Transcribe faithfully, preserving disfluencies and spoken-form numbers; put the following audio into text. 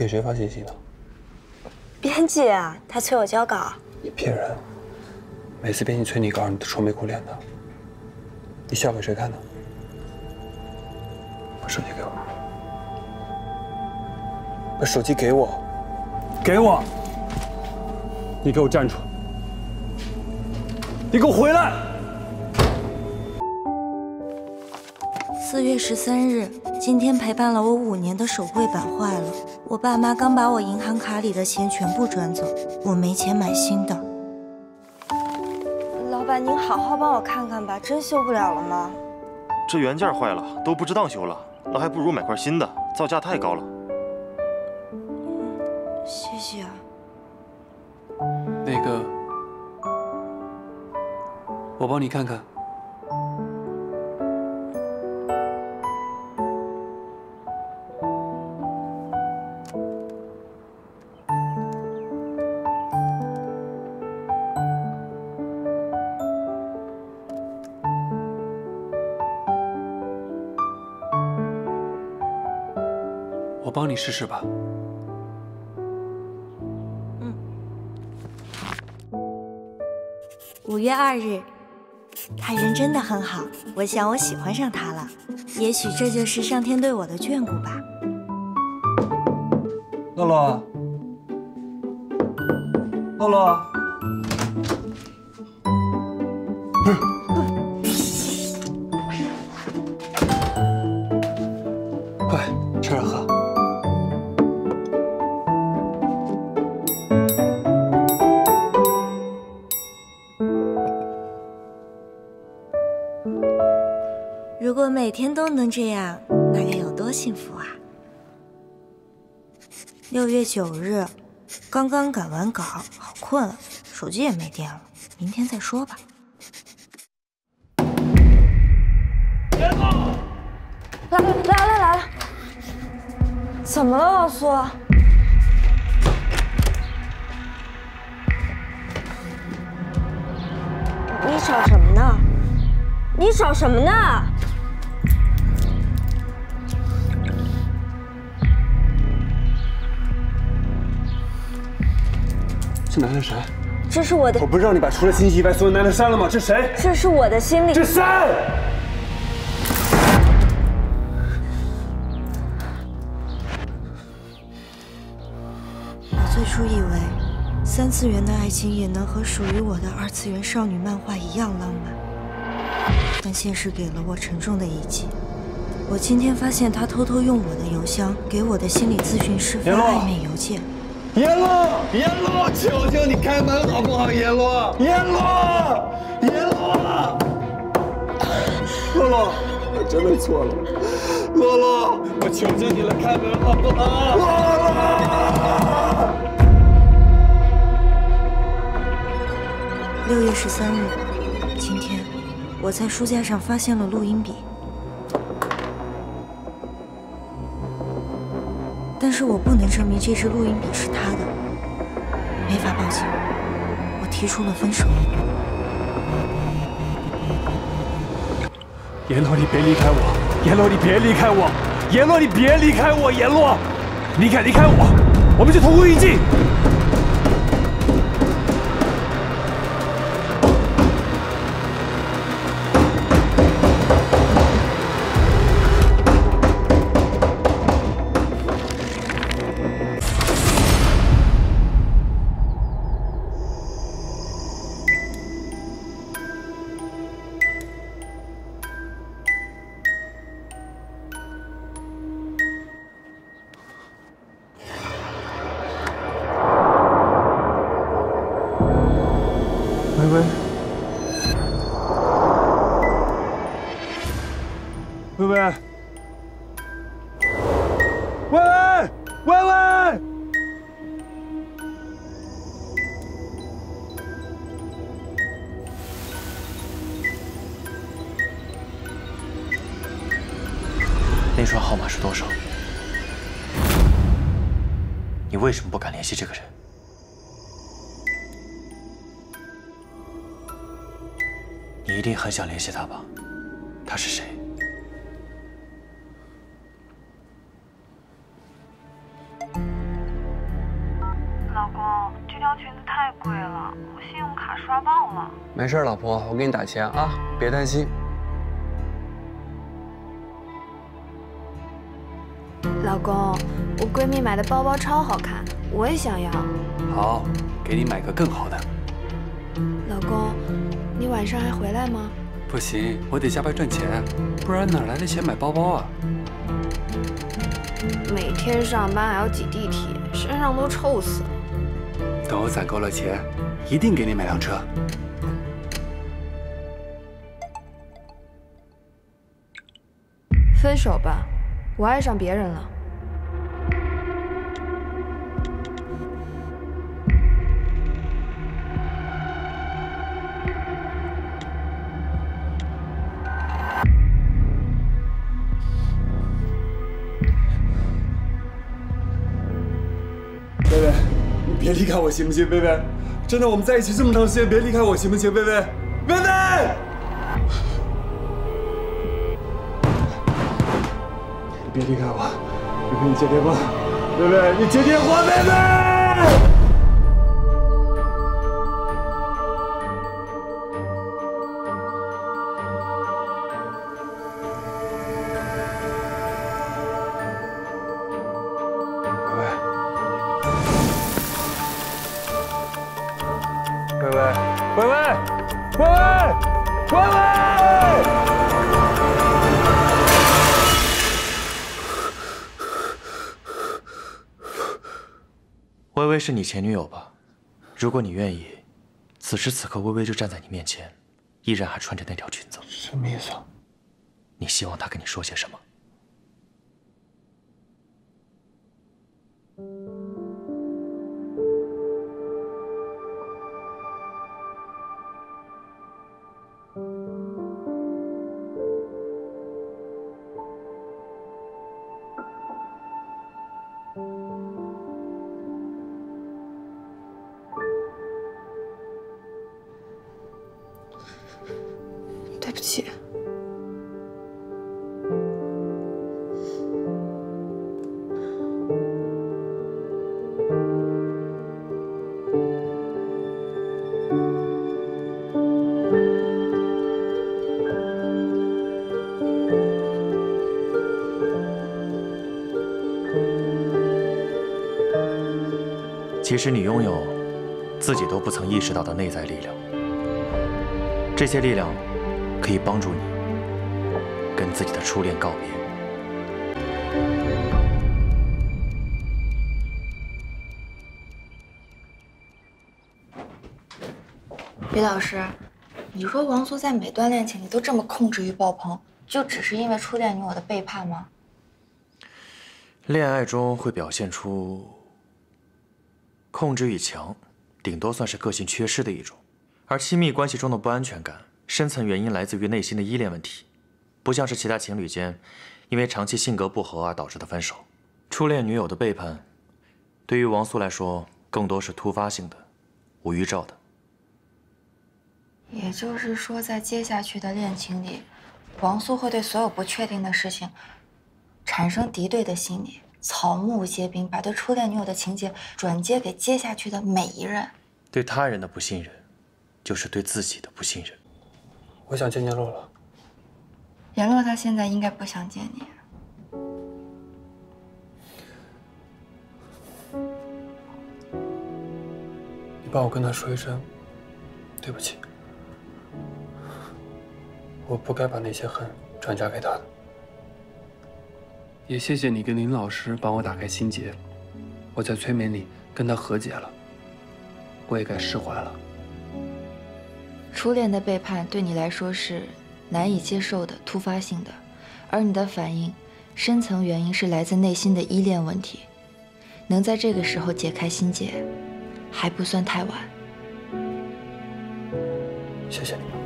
给谁发信息呢？ 编辑啊，他催我交稿。 你骗人！每次编辑催你稿，你都愁眉苦脸的。你笑给谁看呢？把手机给我！把手机给我！给我！你给我站住！你给我回来！ 四月十三日，今天陪伴了我五年的手绘板坏了，我爸妈刚把我银行卡里的钱全部转走，我没钱买新的。老板，您好好帮我看看吧，真修不了了吗？ 这原件坏了，都不值当修了，那还不如买块新的，造价太高了。 谢谢啊。 那个，我帮你看看。我帮你试试吧。 嗯。五月二日，他人真的很好，我想我喜欢上他了。也许这就是上天对我的眷顾吧。 洛洛，洛洛。快，吃点喝。 如果每天都能这样，那该有多幸福啊！六月九日，刚刚赶完稿，好困啊，手机也没电了，明天再说吧。来来了来了，怎么了，老苏？你找什么呢？你找什么呢？ 这男的谁？ 这是我的。 我不是让你把除了信息以外所有男的删了吗？这谁？ 这是我的心里。 这谁？ 我最初以为，三次元的爱情也能和属于我的二次元少女漫画一样浪漫，但现实给了我沉重的一击。我今天发现他偷偷用我的邮箱给我的心理咨询师发暧昧邮件。 阎罗，阎罗，求求你开门好不好？阎罗，阎罗，阎罗，洛洛，我真的错了，洛洛，我求求你了，开门好不好？洛洛。 六月十三日，今天我在书架上发现了录音笔。但是我不能证明这支录音笔是他的，没法报警。我提出了分手。 阎罗，你别离开我！阎罗，你别离开我！阎罗，你别离开我！阎罗，离开离开我！我们就同归于尽。微微，微微，微微，微微， 那串号码是多少？你为什么不敢联系这个人？你一定很想联系他吧？他是谁？ 我信用卡刷爆了。 没事，老婆，我给你打钱啊，别担心。 老公，我闺蜜买的包包超好看，我也想要。 好，给你买个更好的。 老公，你晚上还回来吗？ 不行，我得加班赚钱，不然哪来的钱买包包啊？ 每天上班还要挤地铁，身上都臭死了。 等我攒够了钱，一定给你买辆车。 分手吧，我爱上别人了。 薇薇，你别离开我行不行？薇薇，真的，我们在一起这么长时间，别离开我行不行？薇薇，薇薇，你别离开我，薇薇，你接电话，薇薇，你接电话，薇薇。 薇薇，薇薇，薇薇，薇薇！ 薇薇是你前女友吧？如果你愿意，此时此刻薇薇就站在你面前，依然还穿着那条裙子。 什么意思啊？ 你希望她跟你说些什么？ 对不起。 其实你拥有自己都不曾意识到的内在力量，这些力量可以帮助你跟自己的初恋告别。 李老师，你说王苏在每段恋情里都这么控制欲爆棚，就只是因为初恋女友的背叛吗？ 恋爱中会表现出控制欲强，顶多算是个性缺失的一种。而亲密关系中的不安全感，深层原因来自于内心的依恋问题，不像是其他情侣间因为长期性格不合而导致的分手。初恋女友的背叛，对于王苏来说，更多是突发性的、无预兆的。 也就是说，在接下去的恋情里，王苏会对所有不确定的事情产生敌对的心理，草木皆兵，把对初恋女友的情节转接给接下去的每一任。 对他人的不信任，就是对自己的不信任。 我想见见洛洛。 颜洛他现在应该不想见你。 你帮我跟他说一声，对不起。我不该把那些恨转嫁给他的。也谢谢你跟林老师帮我打开心结，我在催眠里跟他和解了，我也该释怀了。 初恋的背叛对你来说是难以接受的、突发性的，而你的反应深层原因是来自内心的依恋问题。能在这个时候解开心结，还不算太晚。 谢谢你。